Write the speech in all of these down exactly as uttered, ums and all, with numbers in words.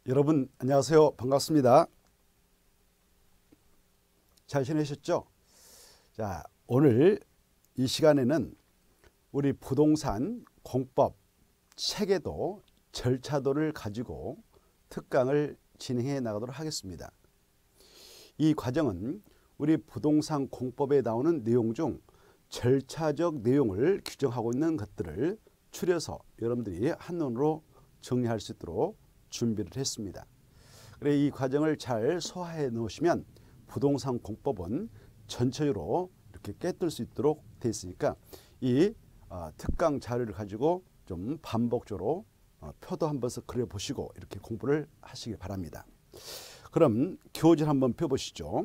여러분 안녕하세요. 반갑습니다. 잘 지내셨죠? 자, 오늘 이 시간에는 우리 부동산 공법 체계도 절차도를 가지고 특강을 진행해 나가도록 하겠습니다. 이 과정은 우리 부동산 공법에 나오는 내용 중 절차적 내용을 규정하고 있는 것들을 추려서 여러분들이 한눈으로 정리할 수 있도록 준비를 했습니다. 그래 이 과정을 잘 소화해 놓으시면 부동산 공법은 전체적으로 이렇게 깨뜨릴 수 있도록 되어 있으니까 이 어, 특강 자료를 가지고 좀 반복적으로 어, 표도 한번 그려보시고 이렇게 공부를 하시기 바랍니다. 그럼 교재 한번 펴보시죠.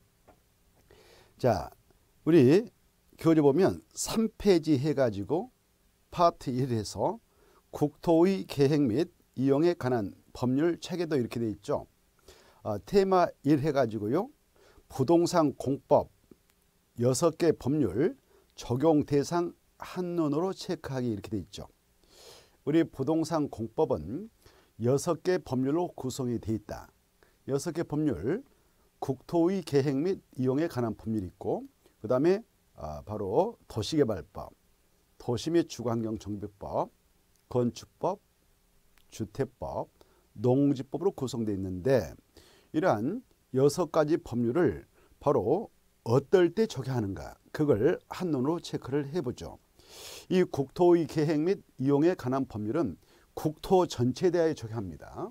자, 우리 교재 보면 삼 페이지 해가지고 파트 일에서 국토의 계획 및 이용에 관한 법률 체계도 이렇게 되어 있죠. 어, 테마 일 해가지고요. 부동산 공법 여섯 개 법률 적용 대상 한눈으로 체크하기 이렇게 되어 있죠. 우리 부동산 공법은 여섯 개 법률로 구성이 되어 있다. 여섯 개 법률, 국토의 계획 및 이용에 관한 법률이 있고, 그 다음에 어, 바로 도시개발법, 도시 및 주거환경정비법, 건축법, 주택법, 농지법으로 구성되어 있는데 이러한 여섯 가지 법률을 바로 어떨 때 적용하는가 그걸 한눈으로 체크를 해보죠. 이 국토의 계획 및 이용에 관한 법률은 국토 전체에 대하여 적용합니다.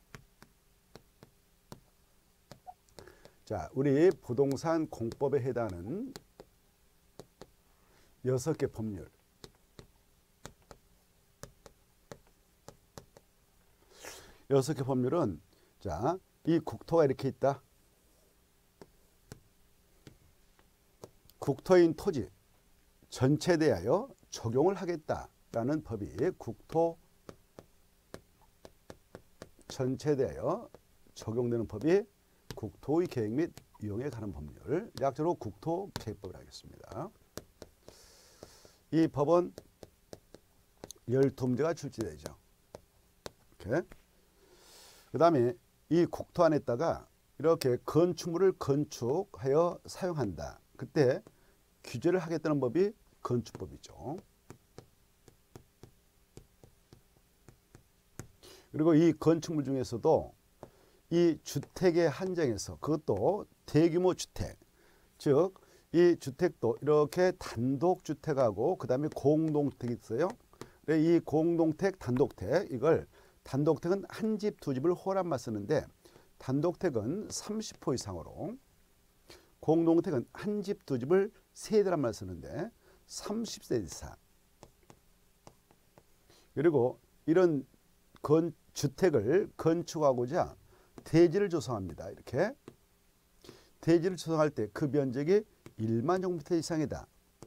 자, 우리 부동산 공법에 해당하는 여섯 개 법률. 여섯 개 법률은 자, 이 국토가 이렇게 있다. 국토인 토지 전체에 대하여 적용을 하겠다라는 법이 국토 전체에 대하여 적용되는 법이 국토의 계획 및 이용에 관한 법률, 약자로 국토계획법을 하겠습니다. 이 법은 열두 문제가 출제되죠. 이렇게. 그 다음에 이 국토 안에다가 이렇게 건축물을 건축하여 사용한다. 그때 규제를 하겠다는 법이 건축법이죠. 그리고 이 건축물 중에서도 이 주택의 한정에서 그것도 대규모 주택, 즉 이 주택도 이렇게 단독주택하고 그 다음에 공동주택이 있어요. 이 공동택, 단독택 이걸 단독택은 한 집, 두 집을 호란만 쓰는데 단독택은 삼십 호 이상으로, 공동택은 한 집, 두 집을 세 대란만 쓰는데 삼십 세 이상. 그리고 이런 건, 주택을 건축하고자 대지를 조성합니다. 이렇게 대지를 조성할 때 그 면적이 일만 제곱미터 이상이다.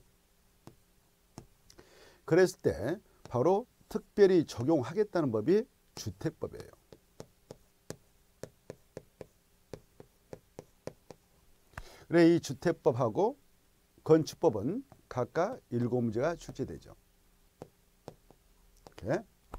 그랬을 때 바로 특별히 적용하겠다는 법이 주택법이에요. 그래 이 주택법하고 건축법은 각각 일곱 문제가 출제되죠. 이렇게.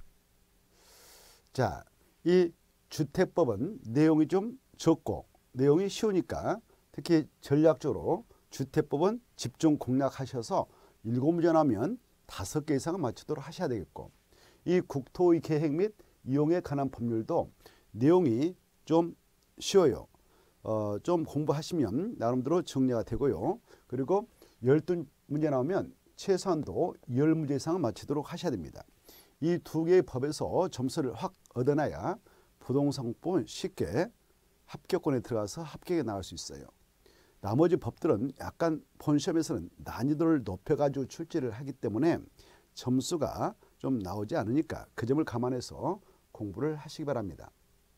자, 이 주택법은 내용이 좀 적고 내용이 쉬우니까 특히 전략적으로 주택법은 집중 공략하셔서 일곱 문제 나오면 다섯 개 이상은 맞추도록 하셔야 되겠고, 이 국토의 계획 및 이용에 관한 법률도 내용이 좀 쉬워요. 어, 좀 공부하시면 나름대로 정리가 되고요. 그리고 열두 문제 나오면 최소한도 십 문제 이상은 맞추도록 하셔야 됩니다. 이 두 개의 법에서 점수를 확 얻어놔야 부동산법은 쉽게 합격권에 들어가서 합격에 나갈 수 있어요. 나머지 법들은 약간 본시험에서는 난이도를 높여가지고 출제를 하기 때문에 점수가 좀 나오지 않으니까 그 점을 감안해서 공부를 하시기 바랍니다.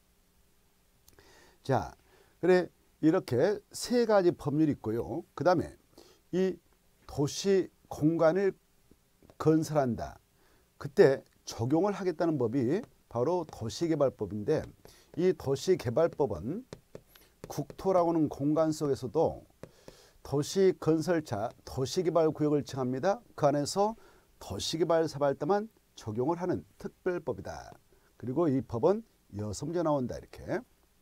자, 그래 이렇게 세 가지 법률이 있고요. 그 다음에 이 도시 공간을 건설한다. 그때 적용을 하겠다는 법이 바로 도시개발법인데 이 도시개발법은 국토라고 하는 공간 속에서도 도시건설자, 도시개발구역을 정합니다. 그 안에서 도시개발 사업할 때만 적용을 하는 특별법이다. 그리고 이 법은 여섬제 나온다 이렇게.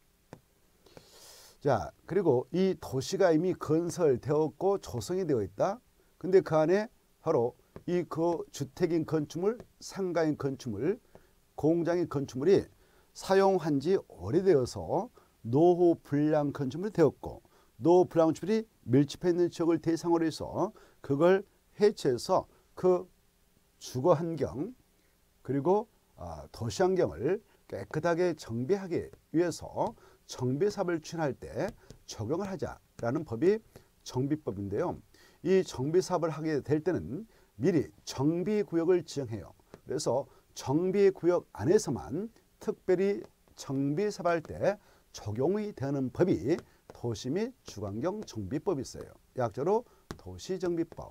자, 그리고 이 도시가 이미 건설되었고 조성이 되어 있다. 근데 그 안에 바로 이 그 주택인 건축물, 상가인 건축물, 공장인 건축물이 사용한 지 오래되어서 노후 불량 건축물이 되었고, 노후 불량 건축물이 밀집해 있는 지역을 대상으로 해서 그걸 해체해서 그 주거 환경 그리고 도시 환경을 깨끗하게 정비하기 위해서 정비 사업을 추진할 때 적용을 하자라는 법이 정비법인데요. 이 정비 사업을 하게 될 때는 미리 정비구역을 지정해요. 그래서 정비구역 안에서만 특별히 정비 사업할 때 적용이 되는 법이 도시 및 주거환경 정비법이 있어요. 약자로 도시정비법.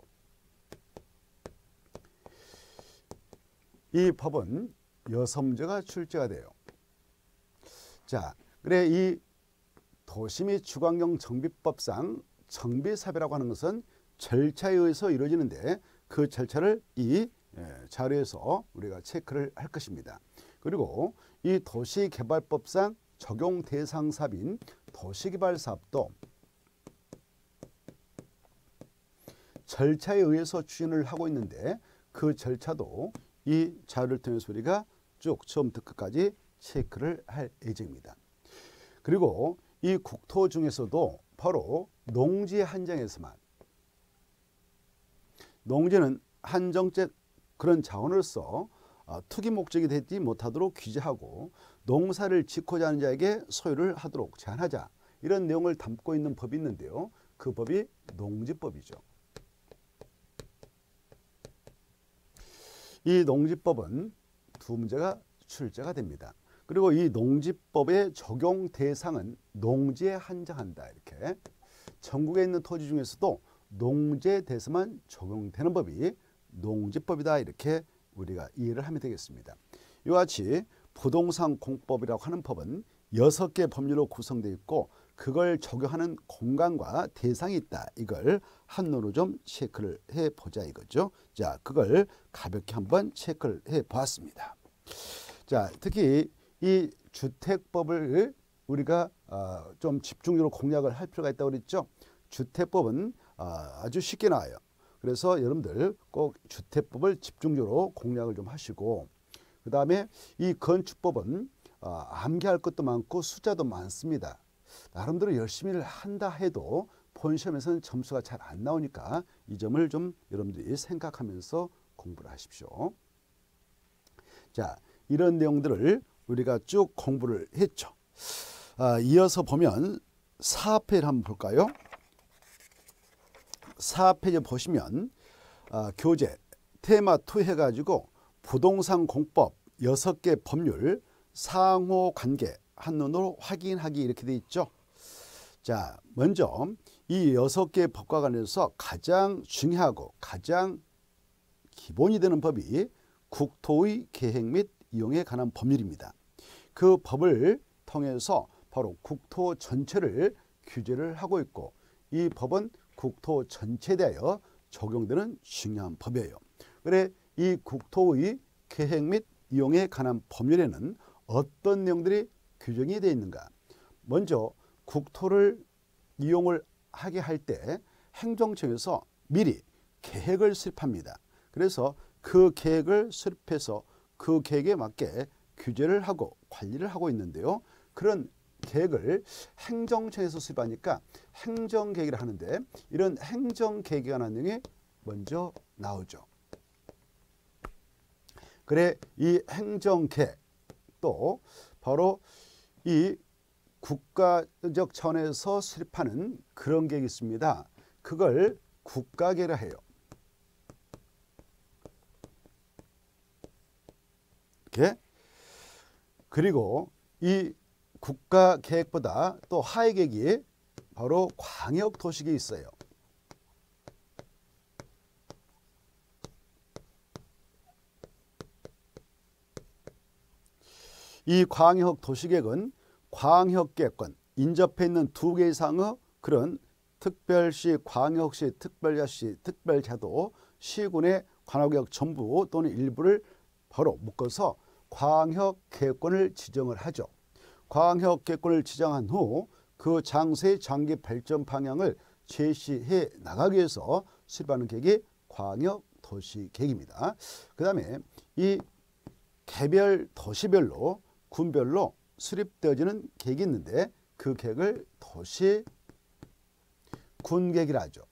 이 법은 여섬제가 출제가 돼요. 자, 그래 이 도시 및 주거환경 정비법상 정비사업이라고 하는 것은 절차에 의해서 이루어지는데 그 절차를 이 자료에서 우리가 체크를 할 것입니다. 그리고 이 도시개발법상 적용 대상 사업인 도시개발사업도 절차에 의해서 추진을 하고 있는데 그 절차도 이 자료를 통해서 우리가 쭉 처음부터 끝까지 체크를 할 예정입니다. 그리고 이 국토 중에서도 바로 농지 한정에서만, 농지는 한정적 그런 자원으로서 투기 목적이 되지 못하도록 규제하고 농사를 짓고자 하는 자에게 소유를 하도록 제한하자, 이런 내용을 담고 있는 법이 있는데요. 그 법이 농지법이죠. 이 농지법은 두 문제가 출제가 됩니다. 그리고 이 농지법의 적용 대상은 농지에 한정한다. 이렇게 전국에 있는 토지 중에서도 농지에 대해서만 적용되는 법이 농지법이다. 이렇게 우리가 이해를 하면 되겠습니다. 이와 같이 부동산 공법이라고 하는 법은 여섯 개 법률로 구성되어 있고 그걸 적용하는 공간과 대상이 있다. 이걸 한눈으로 좀 체크를 해보자 이거죠. 자, 그걸 가볍게 한번 체크를 해보았습니다. 자, 특히 이 주택법을 우리가 좀 집중적으로 공략을 할 필요가 있다고 그랬죠. 주택법은 아주 쉽게 나와요. 그래서 여러분들 꼭 주택법을 집중적으로 공략을 좀 하시고, 그 다음에 이 건축법은 암기할 것도 많고 숫자도 많습니다. 나름대로 열심히 한다 해도 본 시험에서는 점수가 잘 안 나오니까 이 점을 좀 여러분들이 생각하면서 공부를 하십시오. 자, 이런 내용들을 우리가 쭉 공부를 했죠. 아, 이어서 보면 사 페이지를 한번 볼까요? 사 페이지 보시면 아, 교재 테마 이 해가지고 부동산 공법 여섯 개 법률 상호관계 한눈으로 확인하기 이렇게 돼 있죠. 자, 먼저 이 여섯 개 법과 관련해서 가장 중요하고 가장 기본이 되는 법이 국토의 계획 및 이용에 관한 법률입니다. 그 법을 통해서 바로 국토 전체를 규제를 하고 있고, 이 법은 국토 전체에 대하여 적용되는 중요한 법이에요. 그래 이 국토의 계획 및 이용에 관한 법률에는 어떤 내용들이 규정이 되어 있는가? 먼저 국토를 이용을 하게 할 때 행정청에서 미리 계획을 수립합니다. 그래서 그 계획을 수립해서 그 계획에 맞게 규제를 하고 관리를 하고 있는데요. 그런 계획을 행정청에서 수립하니까 행정계획을 하는데, 이런 행정계획에 관한 내용이 먼저 나오죠. 그래 이 행정계획 또 바로 이 국가적 차원에서 수립하는 그런 계획이 있습니다. 그걸 국가계획이라 해요. 이렇게. 그리고 이 국가계획보다 또 하위 계획이 바로 광역도시계획이 있어요. 이 광역도시계획은 광역계획권 인접해 있는 두 개 이상의 그런 특별시, 광역시, 특별자시, 특별자도, 시군의 관할구역 전부 또는 일부를 바로 묶어서 광역 계획권을 지정을 하죠. 광역 계획권을 지정한 후 그 장소의 장기 발전 방향을 제시해 나가기 위해서 수립하는 계획이 광역 도시 계획입니다. 그 다음에 이 개별 도시별로 군별로 수립되어지는 계획이 있는데 그 계획을 도시 군 계획이라 하죠.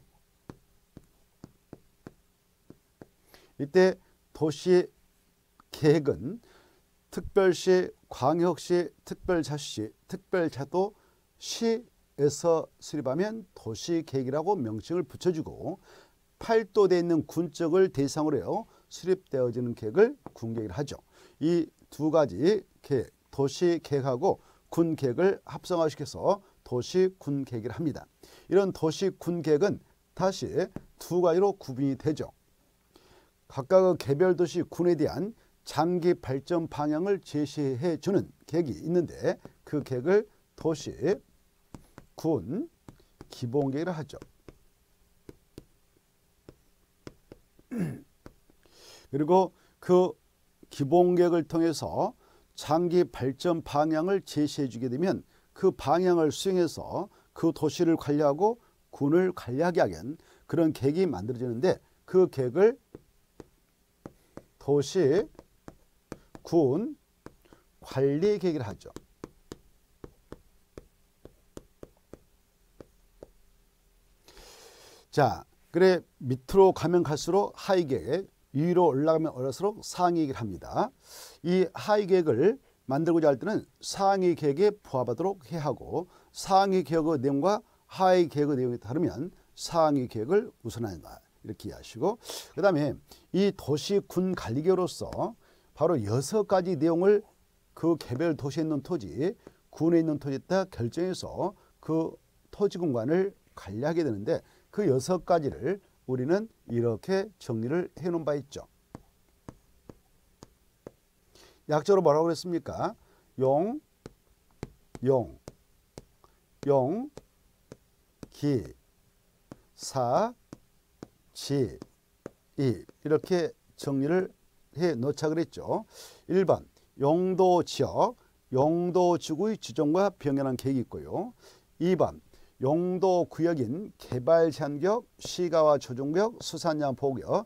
이때 도시 계획은 특별시, 광역시, 특별자치, 특별자도, 시에서 수립하면 도시계획이라고 명칭을 붙여주고 팔도되어 있는 군적을 대상으로 해요 수립되어지는 계획을 군계획을 하죠. 이 두 가지 계획, 도시계획하고 군계획을 합성화시켜서 도시군계획을 합니다. 이런 도시군계획은 다시 두 가지로 구분이 되죠. 각각 개별 도시 군에 대한 장기 발전 방향을 제시해 주는 계획이 있는데 그 계획을 도시 군 기본계획을 하죠. 그리고 그 기본계획을 통해서 장기 발전 방향을 제시해 주게 되면 그 방향을 수행해서 그 도시를 관리하고 군을 관리하게 하는 그런 계획이 만들어지는데 그 계획을 도시 군 관리 계획을 하죠. 자, 그래 밑으로 가면 갈수록 하위 계획, 위로 올라가면 올라갈수록 상위 계획을 합니다. 이 하위 계획을 만들고자 할 때는 상위 계획에 부합하도록 해야 하고 상위 계획의 내용과 하위 계획의 내용이 다르면 상위 계획을 우선한다. 이렇게 이해하시고 그 다음에 이 도시군 관리계획으로서 바로 여섯 가지 내용을 그 개별 도시에 있는 토지, 군에 있는 토지에다 결정해서 그 토지 공간을 관리하게 되는데 그 여섯 가지를 우리는 이렇게 정리를 해놓은 바 있죠. 약자로 뭐라고 그랬습니까? 용, 용, 용, 기, 사, 지, 이 이렇게 정리를 해 놓자 그랬죠. 일 번 용도지역, 용도지구의 지정과 병행하는 계획이 있고요. 이 번 용도구역인 개발제한구역, 시가와 조정구역, 수산양 보호구역,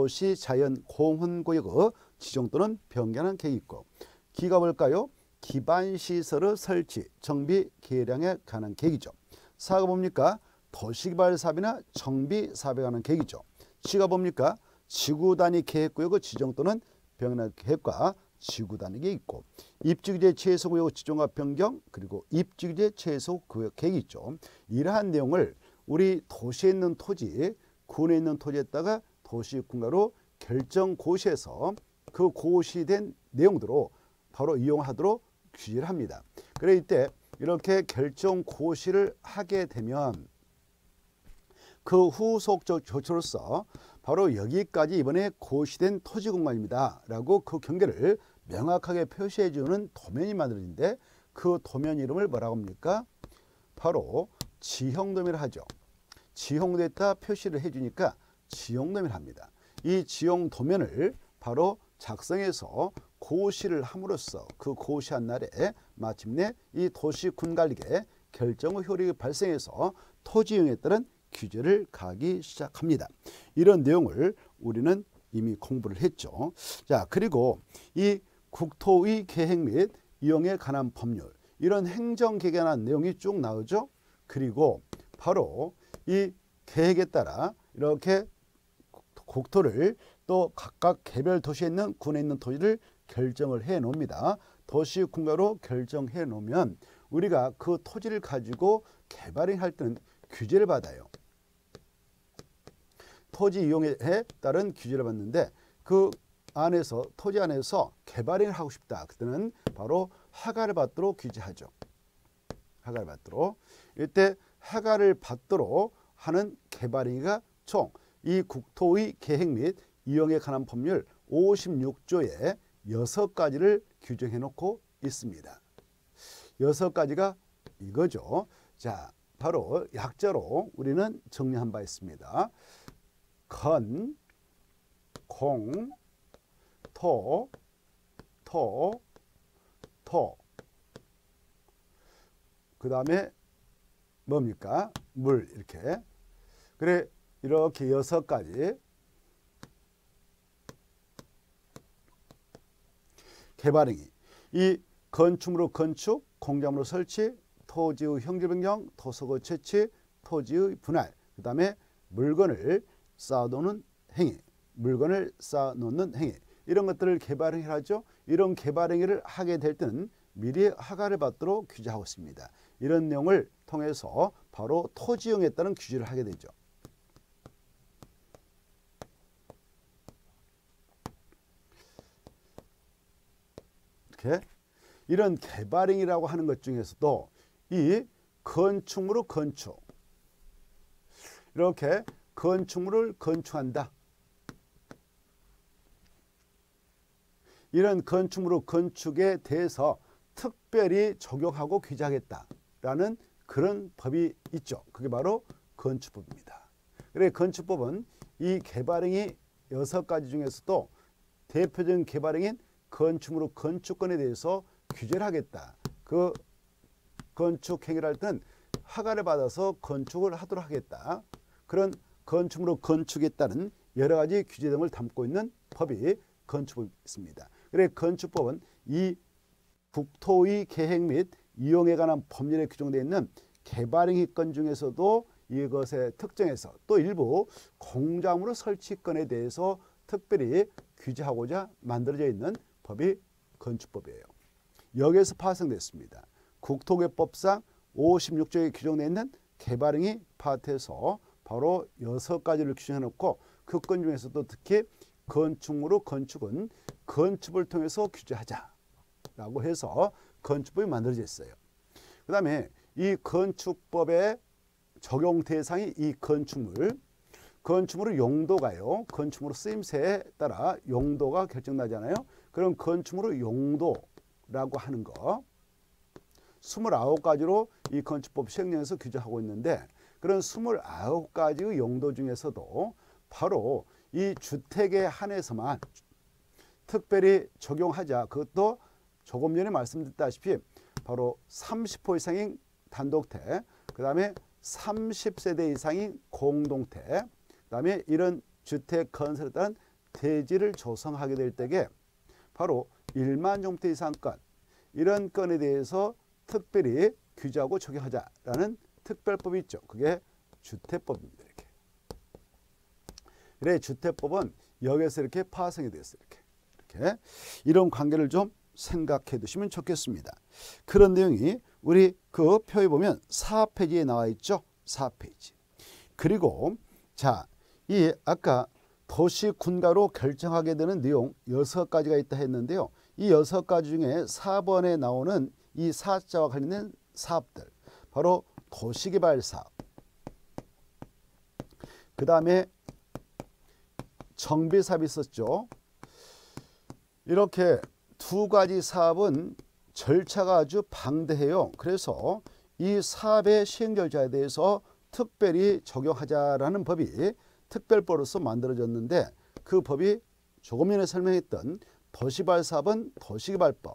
도시자연공원구역의 지정 또는 변경하는 계획이 있고 기가 볼까요? 기반시설의 설치, 정비, 개량에 관한 계획이죠. 사가 뭡니까? 도시개발사업이나 정비사업에 관한 계획이죠. 지가 뭡니까? 지구단위 계획구역의 지정 또는 변경하는 계획과 지구단위계 있고 입지규제 최소구역 지정과 변경 그리고 입지규제 최소구역 계획이 있죠. 이러한 내용을 우리 도시에 있는 토지, 군에 있는 토지에다가 도시군가로 결정고시에서 그 고시된 내용대로 바로 이용하도록 규제를 합니다. 그래 이때 이렇게 결정고시를 하게 되면 그 후속적 조치로서 바로 여기까지 이번에 고시된 토지 공간입니다 라고 그 경계를 명확하게 표시해 주는 도면이 만들어지는데 그 도면 이름을 뭐라고 합니까? 바로 지형도면을 하죠. 지형도에다 표시를 해주니까 지형도면을 합니다. 이 지형도면을 바로 작성해서 고시를 함으로써 그 고시한 날에 마침내 이 도시군관리계 결정의 효력이 발생해서 토지 이용에 따른 규제를 가기 시작합니다. 이런 내용을 우리는 이미 공부를 했죠. 자, 그리고 이 국토의 계획 및 이용에 관한 법률 이런 행정계획에 관한 내용이 쭉 나오죠. 그리고 바로 이 계획에 따라 이렇게 국토를 또 각각 개별 도시에 있는 군에 있는 토지를 결정을 해 놓습니다. 도시군가로 결정해 놓으면 우리가 그 토지를 가지고 개발할 때는 규제를 받아요. 토지 이용에 따른 규제를 받는데 그 안에서 토지 안에서 개발을 하고 싶다. 그때는 바로 허가를 받도록 규제하죠. 허가를 받도록 이때 허가를 받도록 하는 개발행위가 총 이 국토의 계획 및 이용에 관한 법률 오십육 조에 여섯 가지를 규정해 놓고 있습니다. 여섯 가지가 이거죠. 자, 바로 약자로 우리는 정리한 바 있습니다. 건, 공, 토, 토, 토. 그 다음에 뭡니까? 물 이렇게. 그래 이렇게 여섯 가지 개발행위. 이 건축물로 건축, 공작물로 설치, 토지의 형질 변경, 토속의 채취, 토지의 분할, 그 다음에 물건을 쌓아놓는 행위, 물건을 쌓아놓는 행위, 이런 것들을 개발행위를 하죠. 이런 개발행위를 하게 될 때는 미리 허가를 받도록 규제하고 있습니다. 이런 내용을 통해서 바로 토지용에 따른 규제를 하게 되죠. 이렇게 이런 개발행위라고 하는 것 중에서도 이 건축물로 건축, 이렇게 건축물을 건축한다. 이런 건축물로 건축에 대해서 특별히 적용하고 규제하겠다라는 그런 법이 있죠. 그게 바로 건축법입니다. 그래 건축법은 이 개발행위 여섯 가지 중에서도 대표적인 개발행위인 건축물로 건축권에 대해서 규제를 하겠다. 그 건축 행위를 할 때는 허가를 받아서 건축을 하도록 하겠다. 그런 건축물로 건축에 따른 여러 가지 규제 등을 담고 있는 법이 건축법이 있습니다. 그래 건축법은 이 국토의 계획 및 이용에 관한 법률에 규정되어 있는 개발행위권 중에서도 이것의 특정에서 또 일부 공작물의 설치권에 대해서 특별히 규제하고자 만들어져 있는 법이 건축법이에요. 여기에서 파생됐습니다. 국토개법상 오십육 조에 규정되어 있는 개발행위 파트에서 바로 여섯 가지를 규정해 놓고 그 건 중에서도 특히 건축물로 건축은 건축을 통해서 규제하자라고 해서 건축법이 만들어져 있어요. 그 다음에 이 건축법의 적용 대상이 이 건축물, 건축물의 용도가요. 건축물의 쓰임새에 따라 용도가 결정나잖아요. 그럼 건축물의 용도라고 하는 거 이십구 가지로 이 건축법 시행령에서 규정하고 있는데 그런 이십구 가지의 용도 중에서도 바로 이 주택에 한해서만 특별히 적용하자. 그것도 조금 전에 말씀드렸다시피 바로 삼십 호 이상인 단독택, 그 다음에 삼십 세대 이상인 공동택, 그 다음에 이런 주택 건설에 따른 대지를 조성하게 될 때에 바로 일만 종부터 이상 건, 이런 건에 대해서 특별히 규제하고 적용하자라는 특별법이 있죠. 그게 주택법입니다. 이렇게. 그래 주택법은 여기에서 이렇게 파생이 되었어요. 이렇게. 이렇게 이런 관계를 좀 생각해 두시면 좋겠습니다. 그런 내용이 우리 그 표에 보면 사 페이지에 나와 있죠. 사 페이지. 그리고 자, 이 아까 도시 군가로 결정하게 되는 내용 여섯 가지가 있다 했는데요. 이 여섯 가지 중에 사 번에 나오는 이 사자와 관련된 사업들, 바로 도시개발 사업, 그 다음에 정비사업이 있었죠. 이렇게 두 가지 사업은 절차가 아주 방대해요. 그래서 이 사업의 시행 절차에 대해서 특별히 적용하자라는 법이 특별법으로서 만들어졌는데 그 법이 조금 전에 설명했던 도시개발 사업은 도시개발법,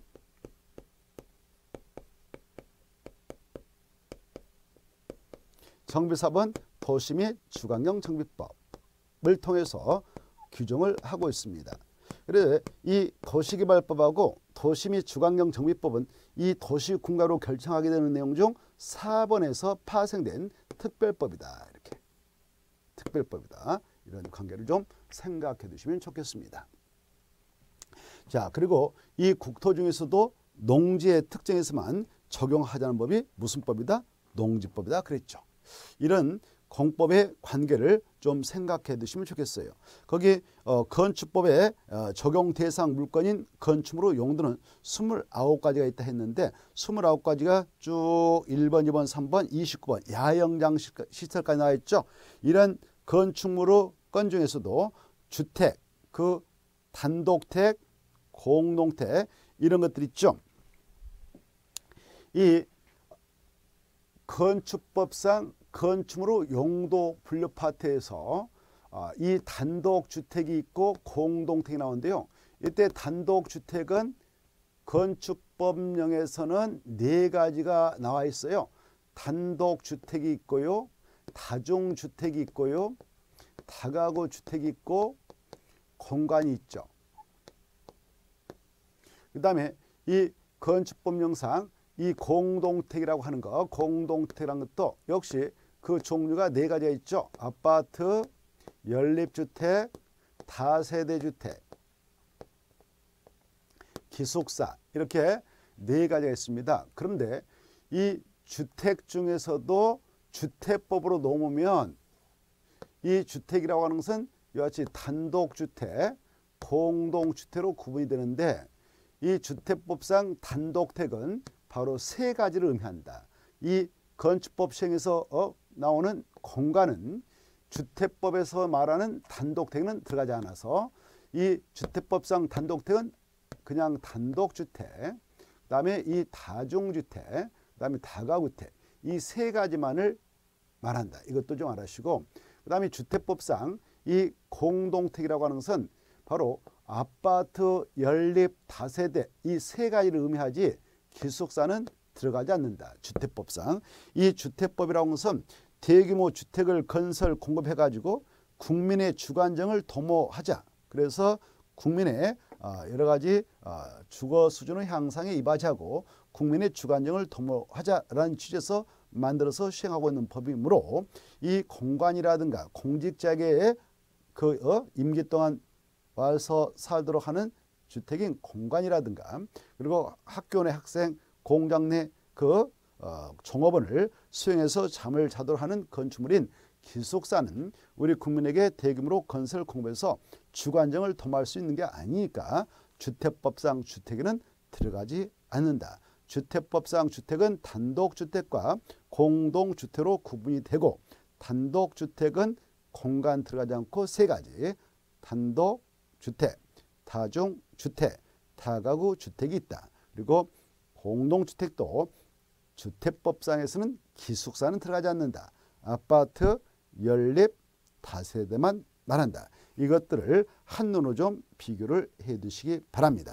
정비사업은 도시 및 주관경 정비법을 통해서 규정을 하고 있습니다. 그래서 이 도시개발법하고 도시 및 주관경 정비법은 이 도시군가로 결정하게 되는 내용 중 사 번에서 파생된 특별법이다. 이렇게 특별법이다. 이런 관계를 좀 생각해 두시면 좋겠습니다. 자, 그리고 이 국토 중에서도 농지의 특정에서만 적용하자는 법이 무슨 법이다? 농지법이다. 그랬죠. 이런 공법의 관계를 좀 생각해 두시면 좋겠어요. 거기 어, 건축법의 어, 적용 대상 물건인 건축물로 용도는 이십구 가지가 있다 했는데 이십구 가지가 쭉 일 번, 이 번, 삼 번, 이십구 번 야영장 시설까지 나와 있죠. 이런 건축물로 건 중에서도 주택, 그 단독택, 공동택 이런 것들 있죠. 이 건축법상 건축물로 용도 분류 파트에서 이 단독주택이 있고 공동택이 나오는데요. 이때 단독주택은 건축법령에서는 네 가지가 나와 있어요. 단독주택이 있고요. 다중주택이 있고요. 다가구 주택이 있고 공간이 있죠. 그 다음에 이 건축법령상 이 공동택이라고 하는 거, 공동택이라는 것도 역시 그 종류가 네 가지가 있죠. 아파트, 연립주택, 다세대주택, 기숙사 이렇게 네 가지가 있습니다. 그런데 이 주택 중에서도 주택법으로 놓으면 이 주택이라고 하는 것은 이와 같이 단독주택, 공동주택으로 구분이 되는데 이 주택법상 단독택은 바로 세 가지를 의미한다. 이 건축법 시행에서 어, 나오는 공간은 주택법에서 말하는 단독택은 들어가지 않아서 이 주택법상 단독택은 그냥 단독주택, 그 다음에 이 다중주택, 그 다음에 다가구택 이 세 가지만을 말한다. 이것도 좀 알아주시고 그 다음에 주택법상 이 공동택이라고 하는 것은 바로 아파트, 연립, 다세대 이 세 가지를 의미하지 기숙사는 들어가지 않는다. 주택법상. 이 주택법이라고 하는 것은 대규모 주택을 건설 공급해 가지고 국민의 주거안정을 도모하자. 그래서 국민의 여러 가지 주거 수준의 향상에 이바지하고 국민의 주거안정을 도모하자라는 취지에서 만들어서 시행하고 있는 법이므로 이 공간이라든가 공직자에게 그 어, 임기 동안 와서 살도록 하는 주택인 공간이라든가 그리고 학교 내 학생, 공장 내 그 어, 종업원을 수용해서 잠을 자도록 하는 건축물인 기숙사는 우리 국민에게 대규모로 건설 공급해서 주거안정을 도모할 수 있는 게 아니니까 주택법상 주택에는 들어가지 않는다. 주택법상 주택은 단독주택과 공동주택으로 구분이 되고 단독주택은 공간 들어가지 않고 세 가지 단독주택, 다중주택, 다가구 주택이 있다. 그리고 공동주택도 주택법상에서는 기숙사는 들어가지 않는다. 아파트, 연립, 다세대만 말한다. 이것들을 한눈으로 좀 비교를 해 두시기 바랍니다.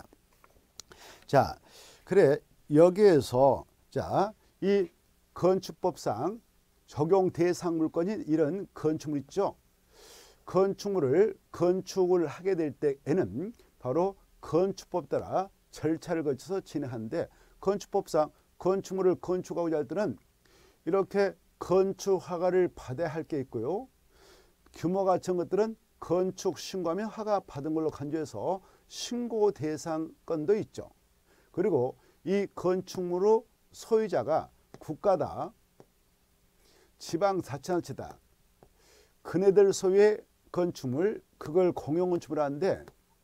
자, 그래 여기에서 자, 이 건축법상 적용 대상 물건인 이런 건축물 있죠. 건축물을 건축을 하게 될 때에는 바로 건축법 따라 절차를 거쳐서 진행하는데 건축법상 건축물을 건축하고자 할 때는 이렇게 건축 허가를 받아야 할 게 있고요. 규모가 같은 것들은 건축 신고하면 허가 받은 걸로 간주해서 신고 대상 건도 있죠. 그리고 이 건축물의 소유자가 국가다, 지방자치단체다, 그네들 소유의 건축물, 그걸 공용건축물 하는데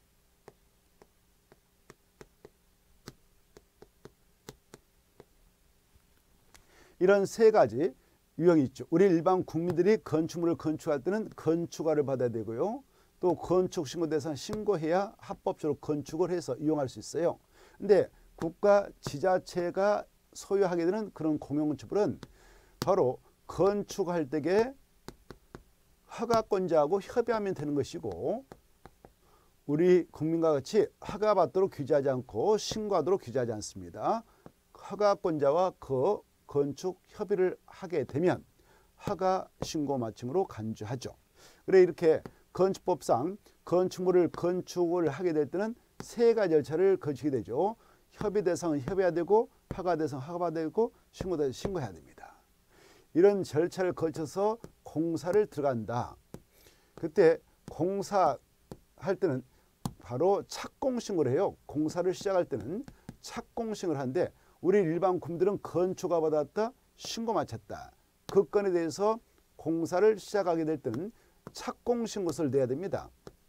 이런 세 가지 유형이 있죠. 우리 일반 국민들이 건축물을 건축할 때는 건축허가를 받아야 되고요. 또 건축 신고 대상 신고해야 합법적으로 건축을 해서 이용할 수 있어요. 근데 국가 지자체가 소유하게 되는 그런 공용건축물은 바로 건축할 때에 허가권자하고 협의하면 되는 것이고 우리 국민과 같이 허가받도록 규제하지 않고 신고하도록 규제하지 않습니다. 허가권자와 그 건축 협의를 하게 되면 허가 신고 마침으로 간주하죠. 그래 이렇게 건축법상 건축물을 건축을 하게 될 때는 세 가지 절차를 거치게 되죠. 협의 대상은 협의해야 되고 허가 대상 허가받아야 되고 신고 대상 신고해야 됩니다. 이런 절차를 거쳐서 공사를 들어간다. 그때 공사할 때는 바로 착공신고를 해요. 공사를 시작할 때는 착공신고를 하는데 우리 일반 국민들은 건축허가 받았다, 신고 마쳤다. 그 건에 대해서 공사를 시작하게 될 때는 착공신고서를 내야 됩니다.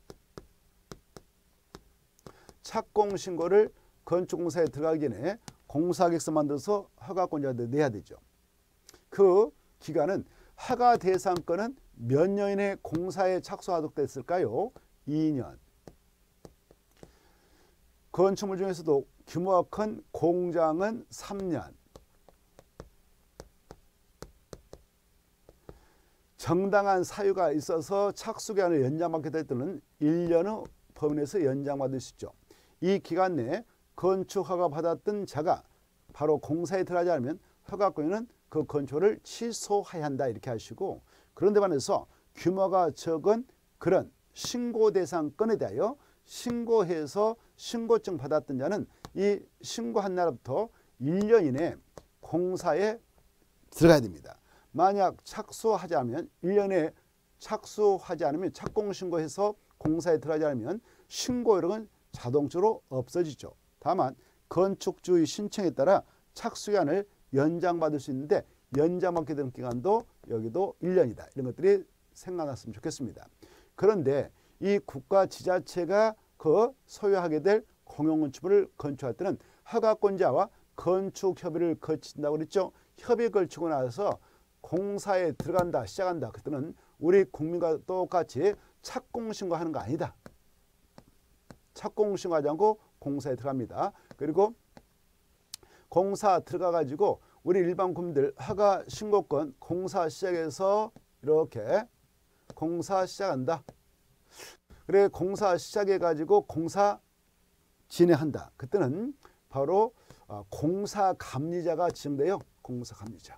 착공신고를 건축공사에 들어가기 전에 공사계획서 만들어서 허가권자한테 내야 되죠. 그 기간은 허가 대상권은 몇 년에 공사에 착수하도록 됐을까요? 이 년. 건축물 중에서도 규모가 큰 공장은 삼 년. 정당한 사유가 있어서 착수기한을 연장받게 될 때는 일 년의 범위 내에서 연장받을 수 있죠. 이 기간 내에 건축 허가 받았던 자가 바로 공사에 들어가지 않으면 허가권은 그 건축을 취소해야 한다 이렇게 하시고, 그런데 반해서 규모가 적은 그런 신고 대상 건에 대하여 신고해서 신고증 받았던 자는 이 신고한 날부터 일 년 이내 공사에 들어가야 됩니다. 만약 착수하지 않으면 일 년에 착수하지 않으면 착공신고해서 공사에 들어가지 않으면 신고 이력은 자동적으로 없어지죠. 다만 건축주의 신청에 따라 착수기간을 연장받을 수 있는데 연장받게 되는 기간도 여기도 일 년이다. 이런 것들이 생각났으면 좋겠습니다. 그런데 이 국가 지자체가 그 소유하게 될 공용건축물을 건축할 때는 허가권자와 건축협의를 거친다고 그랬죠. 협의 걸치고 나서 공사에 들어간다, 시작한다. 그때는 우리 국민과 똑같이 착공신고하는 거 아니다. 착공신고하지 않고 공사에 들어갑니다. 그리고 공사 들어가 가지고 우리 일반 국민들 허가 신고권 공사 시작해서 이렇게 공사 시작한다. 그래 공사 시작해 가지고 공사 진행한다. 그때는 바로 공사 감리자가 지정돼요. 공사 감리자.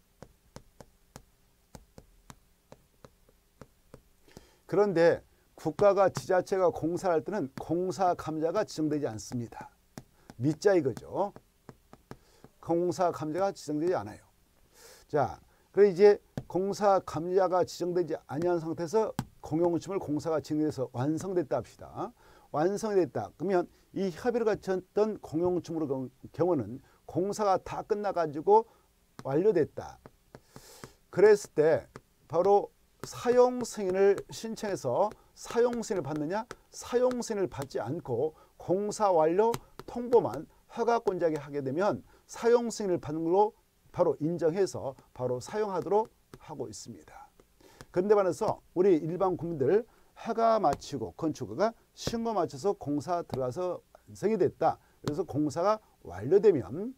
그런데 국가가 지자체가 공사할 때는 공사 감리자가 지정되지 않습니다. 미자 이거죠. 공사 감리자가 지정되지 않아요. 자, 그래 이제 공사 감리자가 지정되지 아니한 상태에서 공용건축물 공사가 진행돼서 완성됐다 합시다. 완성됐다. 그러면 이 협의를 갖췄던 공용건축물의 경우는 공사가 다 끝나가지고 완료됐다. 그랬을 때 바로 사용 승인을 신청해서 사용 승인을 받느냐? 사용 승인을 받지 않고 공사 완료 통보만 허가권자에게 하게 되면 사용 승인을 받는 걸로 바로 인정해서 바로 사용하도록 하고 있습니다. 그런데 반해서 우리 일반 국민들 허가 마치고 건축가가 신고 마쳐서 공사 들어가서 완성이 됐다. 그래서 공사가 완료되면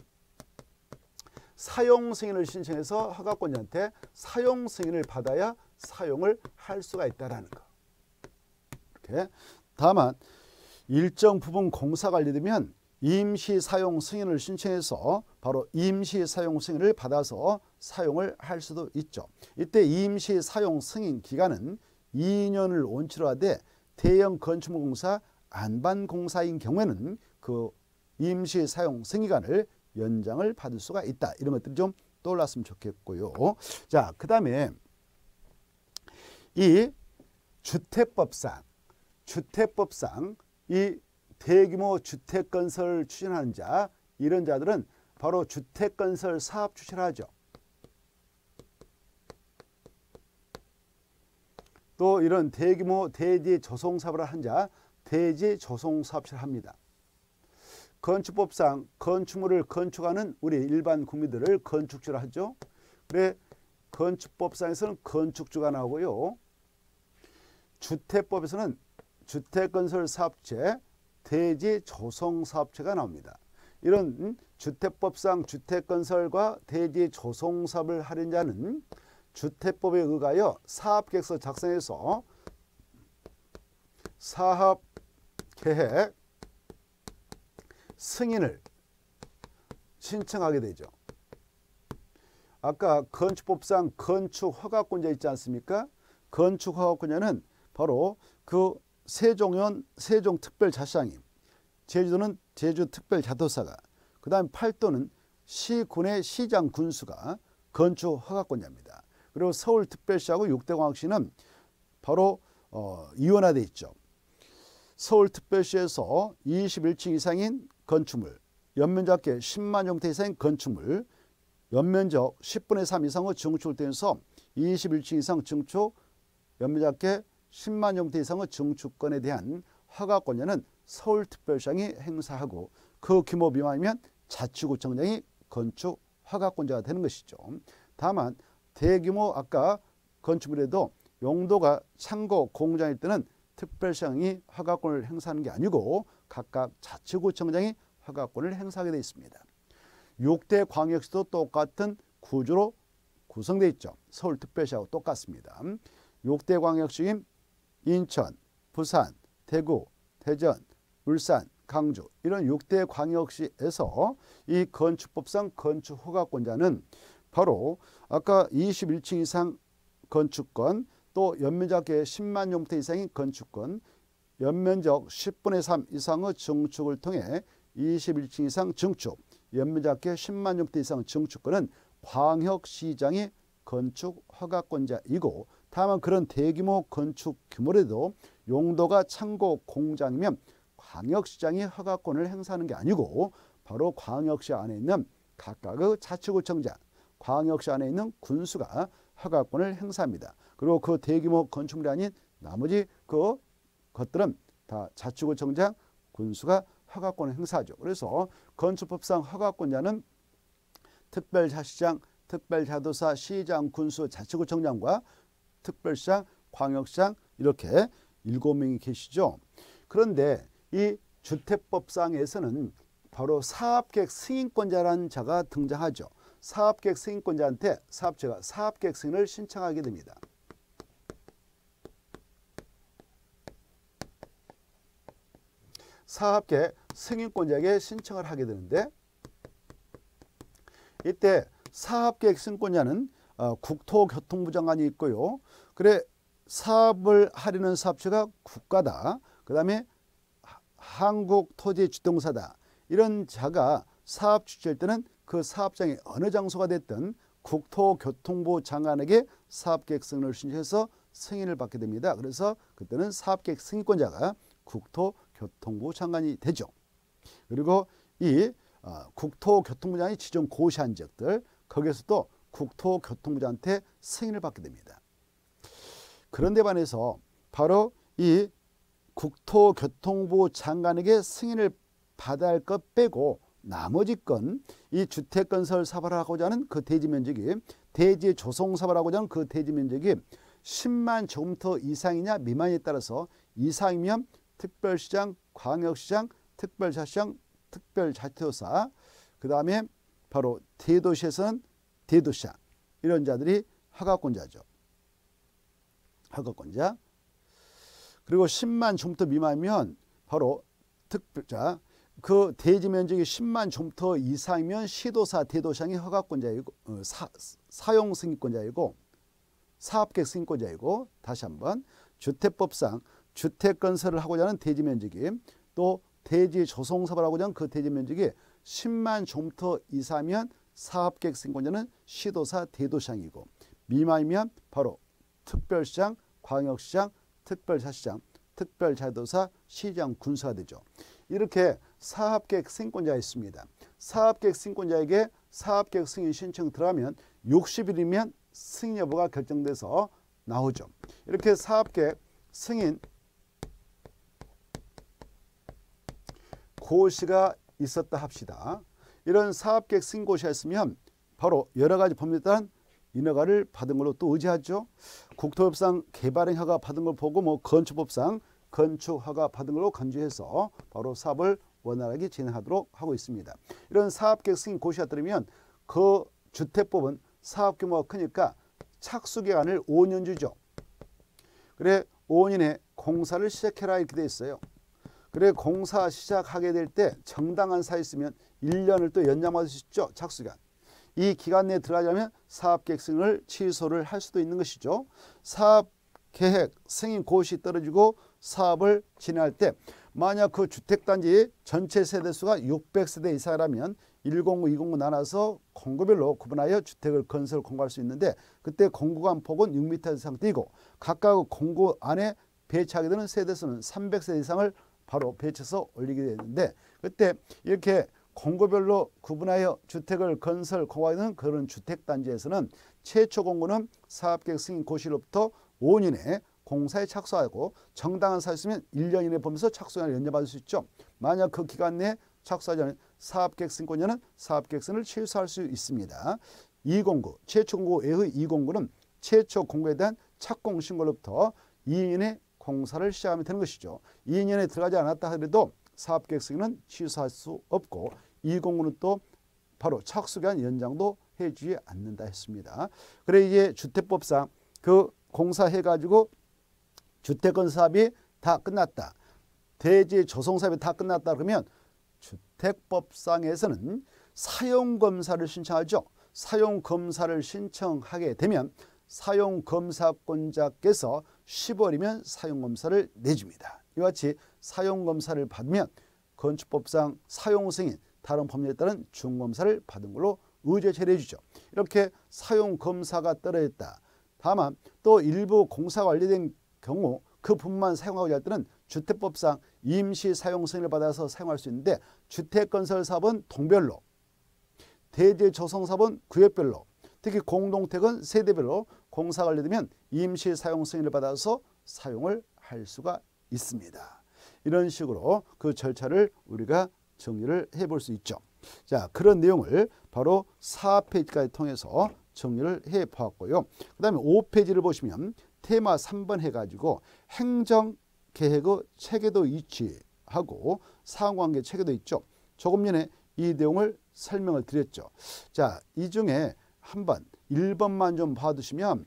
사용 승인을 신청해서 허가권자한테 사용 승인을 받아야 사용을 할 수가 있다라는 거. 이렇게. 다만 일정 부분 공사가 완료되면 임시 사용 승인을 신청해서 바로 임시 사용 승인을 받아서 사용을 할 수도 있죠. 이때 임시 사용 승인 기간은 이 년을 원치로 하되 대형 건축물 공사 안반 공사인 경우에는 그 임시 사용 승인기간을 연장을 받을 수가 있다. 이런 것들이 좀 떠올랐으면 좋겠고요. 자, 그 다음에 이 주택법상, 주택법상 이 대규모 주택건설 추진하는 자, 이런 자들은 바로 주택건설 사업 추진을 하죠. 또 이런 대규모 대지 조성 사업을 한 자, 대지 조성 사업을 합니다. 건축법상 건축물을 건축하는 우리 일반 국민들을 건축주라 하죠. 그래 건축법상에서는 건축주가 나오고요. 주택법에서는 주택건설사업체, 대지조성사업체가 나옵니다. 이런 주택법상 주택건설과 대지조성사업을 하는 자는 주택법에 의하여 사업계획서 작성해서 사업계획 승인을 신청하게 되죠. 아까 건축법상 건축허가권자 있지 않습니까? 건축허가권자는 바로 그 세종현 세종특별자치장님, 제주도는 제주특별자도사가, 그 다음 팔도는 시군의 시장 군수가 건축허가권자입니다. 그리고 서울특별시하고 육대광역시는 바로 어, 이원화되어 있죠. 서울특별시에서 이십일 층 이상인 건축물, 연면적계 십만 정대 이상인 건축물, 연면적 십분의 삼 이상의 증축을 통해서 이십일 층 이상 증축, 연면적계 십만 정대 이상의 증축권에 대한 허가권자는 서울특별시장이 행사하고 그 규모 미만이면 자치구청장이 건축 허가권자가 되는 것이죠. 다만 대규모 아까 건축물에도 용도가 창고 공장일 때는 특별시장이 허가권을 행사하는 게 아니고 각각 자치구청장이 허가권을 행사하게 되어 있습니다. 육 대 광역시도 똑같은 구조로 구성되어 있죠. 서울특별시하고 똑같습니다. 육 대 광역시인 인천, 부산, 대구, 대전, 울산, 강주 이런 육 대 광역시에서 이 건축법상 건축허가권자는 바로 아까 이십일 층 이상 건축권, 또 연면적 십만 제곱미터 이상인 건축권, 연면적 십분의 삼 이상의 증축을 통해 이십일 층 이상 증축, 연면적 십만 제곱미터 이상 증축권은 광역시장이 건축허가권자이고, 다만 그런 대규모 건축 규모라도 용도가 창고 공장이면 광역시장이 허가권을 행사하는 게 아니고 바로 광역시 안에 있는 각각의 자치구청장, 광역시 안에 있는 군수가 허가권을 행사합니다. 그리고 그 대규모 건축물이 아닌 나머지 그 것들은 다 자치구청장, 군수가 허가권을 행사하죠. 그래서 건축법상 허가권자는 특별자치장, 특별자도사, 시장, 군수, 자치구청장과 특별시장, 광역시장 이렇게 일곱 명이 계시죠. 그런데 이 주택법상에서는 바로 사업계획 승인권자라는 자가 등장하죠. 사업계획 승인권자한테 사업체가 사업계획 승인을 신청하게 됩니다. 사업계획 승인권자에게 신청을 하게 되는데, 이때 사업계획 승인권자는 어, 국토교통부 장관이 있고요. 그래 사업을 하려는 사업체가 국가다. 그 다음에 한국토지주택공사다. 이런 자가 사업 주체일 때는 그 사업장이 어느 장소가 됐든 국토교통부 장관에게 사업계획 승인을 신청해서 승인을 받게 됩니다. 그래서 그때는 사업계획 승인권자가 국토교통부 장관이 되죠. 그리고 이 어, 국토교통부 장관이 지정 고시한 지역들, 거기에서도 국토교통부장한테 승인을 받게 됩니다. 그런데 반해서 바로 이 국토교통부 장관에게 승인을 받아야 할 것 빼고 나머지 건, 이 주택건설 사업을 하고자 하는 그 대지 면적이, 대지 조성 사업을 하고자 하는 그 대지 면적이 십만 제곱미터 이상이냐 미만에 따라서, 이상이면 특별시장, 광역시장, 특별자치장, 특별자치도사, 그 다음에 바로 대도시에서는 대도시장, 이런 자들이 허가권자죠. 허가권자. 그리고 십만 제곱미터 미만이면 바로 특별자, 그 대지 면적이 십만 제곱미터 이상이면 시도사, 대도시장이 허가권자이고 어, 사, 사용 승인권자이고 사업계획 승인권자이고, 다시 한번 주택법상 주택건설을 하고자 하는 대지 면적이, 또 대지 조성 사업을 하고자 하는 그 대지 면적이 십만 제곱미터 이상이면 사업계획 승인권자는 시도사, 대도시장이고, 미만이면 바로 특별시장, 광역시장, 특별자치장, 특별자도사, 시장, 군수가 되죠. 이렇게 사업계획 승인권자가 있습니다. 사업계획 승인권자에게 사업계획 승인 신청 들어가면 육십 일이면 승인 여부가 결정돼서 나오죠. 이렇게 사업계획 승인 고시가 있었다 합시다. 이런 사업계획 승인 고시가 있으면 바로 여러 가지 법률에 따른 인허가를 받은 걸로 또 의지하죠. 국토법상 개발행 허가 받은 걸 보고 뭐 건축법상 건축 허가 받은 걸로 간주해서 바로 사업을 원활하게 진행하도록 하고 있습니다. 이런 사업계획 승인 고시가 들으면 그 주택법은 사업 규모가 크니까 착수기간을 오 년 주죠. 그래 오 년에 공사를 시작해라 이렇게 돼 있어요. 그래 공사 시작하게 될 때 정당한 사유 있으면 일 년을 또 연장받을 수 있죠. 착수기간. 이 기간 내에 들어가려면 사업계획 승인을 취소를 할 수도 있는 것이죠. 사업계획 승인 고시 떨어지고 사업을 진행할 때 만약 그 주택단지 전체 세대수가 육백 세대 이상이라면 일공구, 이공구 나눠서 공구별로 구분하여 주택을 건설 공구할 수 있는데, 그때 공구간 폭은 육 미터 이상 뛰고 각각 공구 안에 배치하게 되는 세대수는 삼백 세대 이상을 바로 배치해서 올리게 되는데, 그때 이렇게 공구별로 구분하여 주택을 건설 공구하는 그런 주택단지에서는 최초 공구는 사업계획 승인 고시로부터 오 년에 공사에 착수하고 정당한 사유 있으면 일 년 이내 보면서 착수기간을 연장받을 수 있죠. 만약 그 기간 내에 착수하지 않은 사업계획 승인권자는 사업계획 승인을 취소할 수 있습니다. 이 공구, 최초 공구 외의 이 공구는 최초 공구에 대한 착공 신고로부터 이 년에 공사를 시작하면 되는 것이죠. 이 년에 들어가지 않았다 하더라도 사업계획 승인은 취소할 수 없고, 이 공구는 또 바로 착수기간 연장도 해주지 않는다 했습니다. 그래 이제 주택법상 그 공사해가지고 주택건사업이 다 끝났다. 대지 조성사업이 다 끝났다 그러면 주택법상에서는 사용검사를 신청하죠. 사용검사를 신청하게 되면 사용검사권자께서 십월이면 사용검사를 내줍니다. 이와 같이 사용검사를 받으면 건축법상 사용승인, 다른 법률에 따른 중검사를 받은 걸로 의제 처리해 주죠. 이렇게 사용검사가 떨어졌다. 다만 또 일부 공사가 완료된 경우 그 부분만 사용하고자 할 때는 주택법상 임시 사용 승인을 받아서 사용할 수 있는데 주택건설사업은 동별로, 대지 조성사업은 구역별로, 특히 공동택은 세대별로 공사가 완료되면 임시 사용 승인을 받아서 사용을 할 수가 있습니다. 이런 식으로 그 절차를 우리가 정리를 해볼 수 있죠. 자, 그런 내용을 바로 사 페이지까지 통해서 정리를 해 보았고요. 그 다음에 오 페이지를 보시면 테마 삼 번 해가지고 행정계획의 체계도 위치하고 상관관계 체계도 있죠. 조금 전에 이 내용을 설명을 드렸죠. 자, 이 중에 한번 일 번만 좀 봐두시면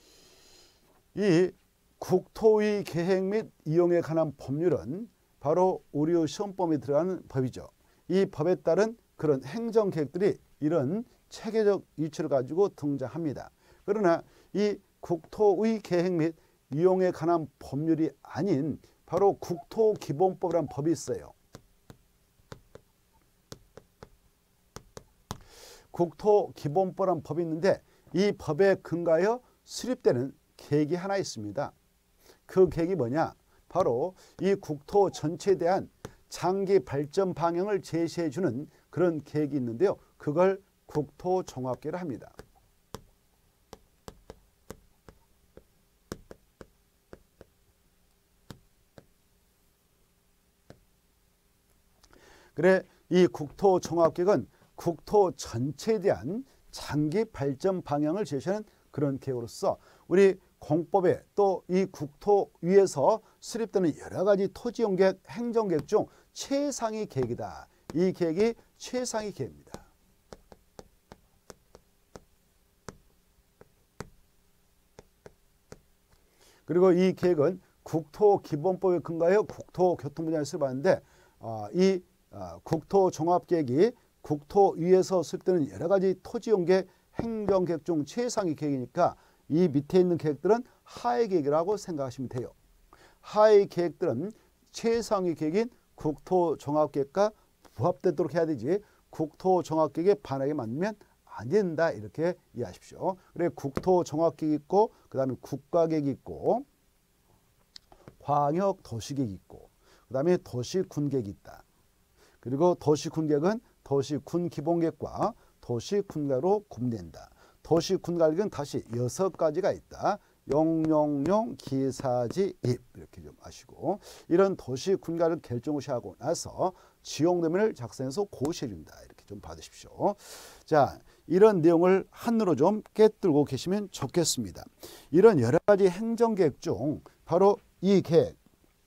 이 국토의 계획 및 이용에 관한 법률은 바로 우리 시험범위에 들어가는 법이죠. 이 법에 따른 그런 행정계획들이 이런 체계적 위치를 가지고 등장합니다. 그러나 이 국토의 계획 및 이용에 관한 법률이 아닌 바로 국토기본법이라는 법이 있어요. 국토기본법이라는 법이 있는데 이 법에 근거하여 수립되는 계획이 하나 있습니다. 그 계획이 뭐냐? 바로 이 국토 전체에 대한 장기 발전 방향을 제시해 주는 그런 계획이 있는데요. 그걸 국토종합계획을 합니다. 그래 이 국토종합계획은 국토 전체에 대한 장기 발전 방향을 제시하는 그런 계획으로서 우리 공법에 또 이 국토 위에서 수립되는 여러 가지 토지용계획, 행정계획 중 최상위 계획이다. 이 계획이 최상위 계획입니다. 그리고 이 계획은 국토기본법에 근거하여 국토교통부장이 수립하는데 어, 이 어, 국토종합계획이 국토 위에서 수립되는 여러 가지 토지용계획, 행정계획 중 최상위 계획이니까 이 밑에 있는 계획들은 하위 계획이라고 생각하시면 돼요. 하위 계획들은 최상위 계획인 국토종합계획과 부합되도록 해야 되지 국토종합계획에 반하게 만들면 안 된다 이렇게 이해하십시오. 그래 국토종합계획이 있고 그 다음에 국가계획이 있고 광역도시계획이 있고 그 다음에 도시군계획이 있다. 그리고 도시군계획은 도시군기본계획과 도시군가로 구분된다. 도시군가계획은 다시 여섯 가지가 있다. 용용용 기사지입 이렇게 좀 아시고 이런 도시군가를 결정하고 나서 지역도면을 작성해서 고시해 준다 이렇게 좀 받으십시오. 자, 이런 내용을 한으로 좀 깨뜨리고 계시면 좋겠습니다. 이런 여러 가지 행정계획 중 바로 이 계획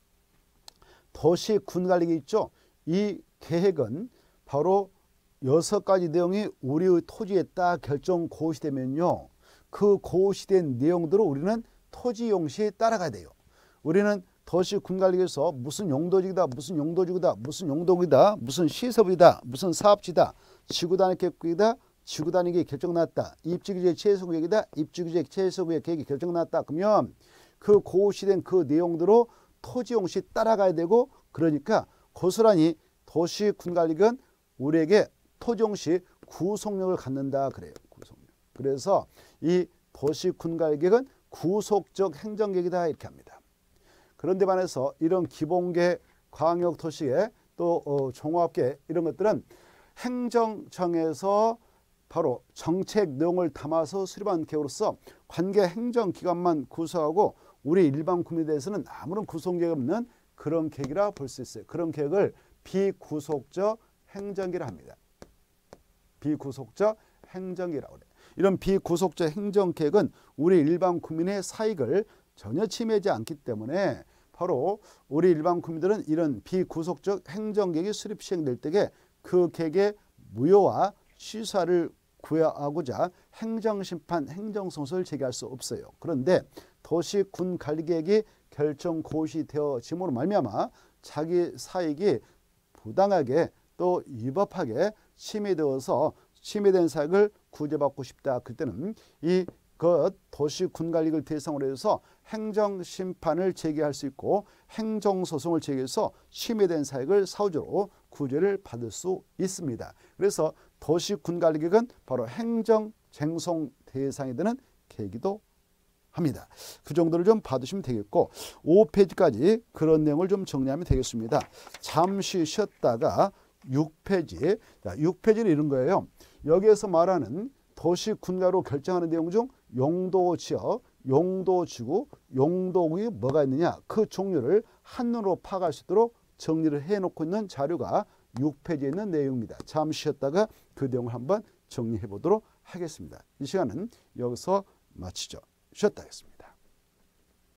도시군관리계획 있죠. 이 계획은 바로 여섯 가지 내용이 우리의 토지에 딱 결정 고시되면요. 그 고시된 내용들을 우리는 토지 용시에 따라가야 돼요. 우리는 도시군관리계획에서 무슨 용도지구다, 무슨 용도지구다, 무슨 용도구이다, 무슨 시설이다, 무슨 사업지다, 지구단위계획이다, 지구단위계획이 결정났다, 입지규제 최소구역이다, 입지규제 최소구역 계획이 결정났다. 그러면 그 고시된 그 내용대로 토지 용시 따라가야 되고 그러니까 고스란히 도시군관리계획은 우리에게 토지 용시 구속력을 갖는다 그래요. 구속력. 그래서 이 도시군관리계획은 구속적 행정계획이다 이렇게 합니다. 그런데 반해서 이런 기본계획, 광역도시계획, 또 어, 종합계획 이런 것들은 행정청에서 바로 정책 내용을 담아서 수립한 계획으로서 관계 행정기관만 구성하고 우리 일반 국민에 대해서는 아무런 구속력이 없는 그런 계획이라 볼 수 있어요. 그런 계획을 비구속적 행정계획이라 합니다. 비구속적 행정계획이라고 그래요. 이런 비구속적 행정계획은 우리 일반 국민의 사익을 전혀 침해하지 않기 때문에 바로 우리 일반 국민들은 이런 비구속적 행정계획이 수립 시행될 때에 그 계획의 무효와 취소를 구하고자 행정심판, 행정소송을 제기할 수 없어요. 그런데 도시군관리계획이 결정 고시되어짐으로 말미암아 자기 사익이 부당하게 또 위법하게 침해되어서 침해된 사익을 구제받고 싶다. 그때는 이 그 도시군관리를 대상으로 해서 행정심판을 제기할 수 있고 행정소송을 제기해서 침해된 사익을 사후적으로 구제를 받을 수 있습니다. 그래서 도시군관리객은 바로 행정쟁송 대상이 되는 계기도 합니다. 그 정도를 좀 봐두시면 되겠고 오 페이지까지 그런 내용을 좀 정리하면 되겠습니다. 잠시 쉬었다가 육 페이지, 자, 육 페이지는 이런 거예요. 여기에서 말하는 도시군가로 결정하는 내용 중 용도지역, 용도지구, 용도구역이 뭐가 있느냐 그 종류를 한눈으로 파악할 수 있도록 정리를 해놓고 있는 자료가 육 페이지에 있는 내용입니다. 잠시 쉬었다가 그 내용을 한번 정리해 보도록 하겠습니다. 이 시간은 여기서 마치죠. 쉬었다 하겠습니다.